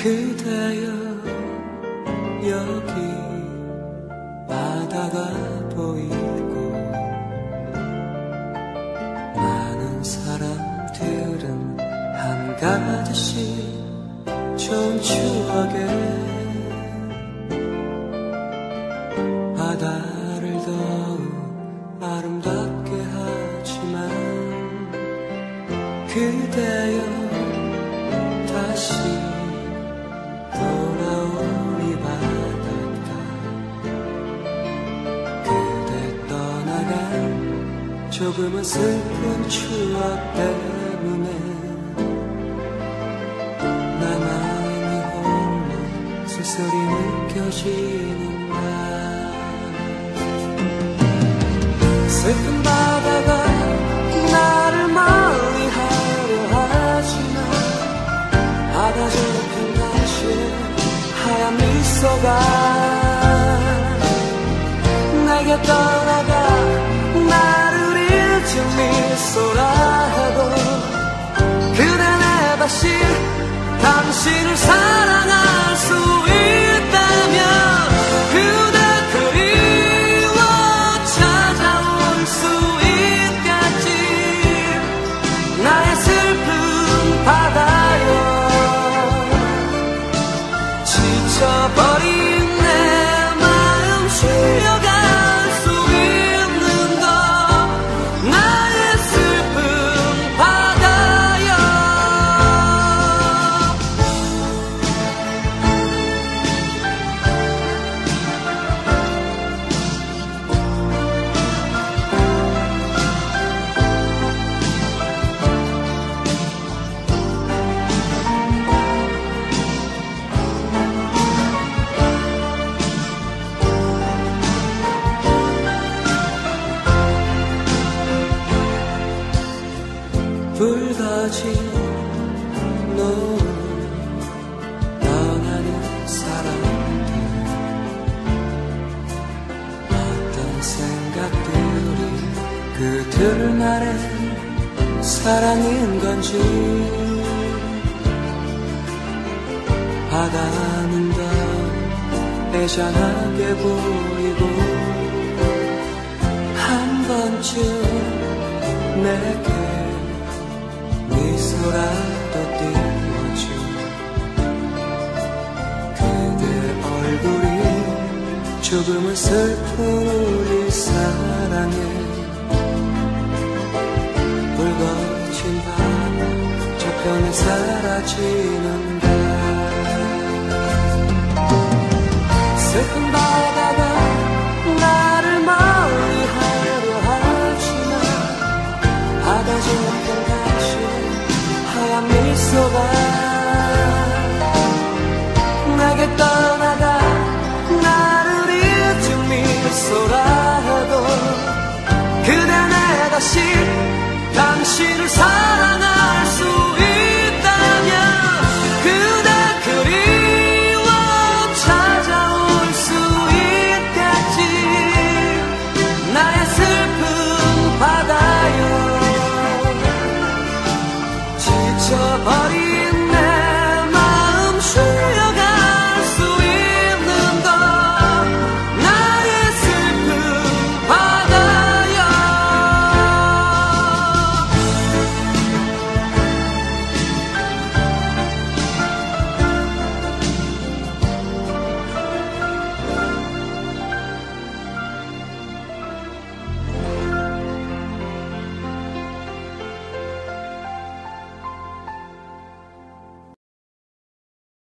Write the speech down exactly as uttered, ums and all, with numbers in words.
그대여 여기 바다가 보이고 많은 사람들은 한가득씩 좋은 추억에 바다를 더욱 아름답게 하지만 그대여 다시 돌아오니 바닷가 그대 떠나간 조금은 슬픈 추억 때문에 나만이 홀로 쓸쓸히 느껴지는 날 슬픈 바다가 나를 멀리하려 하지만 바다 저편 당신의 하얀 미소가 내게 떠나가 나를 잊은 미소라도 그대 내 다시 당신을 사랑할 수 있다면 그대 그리워 찾아올 수 있겠지 나의 슬픈 바다여 지쳐버린 내 마음 쉬어갈 수 있는 것 나의 슬픈 바다여 불 꺼진 노을 떠나는 사람들 어떤 생각들이 그들만의 사랑인 건지 바다는 더 애잔하게 보이고 한 번쯤 내게 미소라도 띄워줘 그대 얼굴이 조금은 슬픈 우리 사랑에 붉어진 바다 저편에 사라지는 달 슬픈 바다가 나를 멀리하려 하지만 바다 저편 하얀 미소가 내게 떠나가 나를 잊은 미소라도 그대 내 다시 당신을 사랑할 수 있다면 그대 그리워 찾아올 수 있겠지 나의 슬픈 바다여 지쳐버린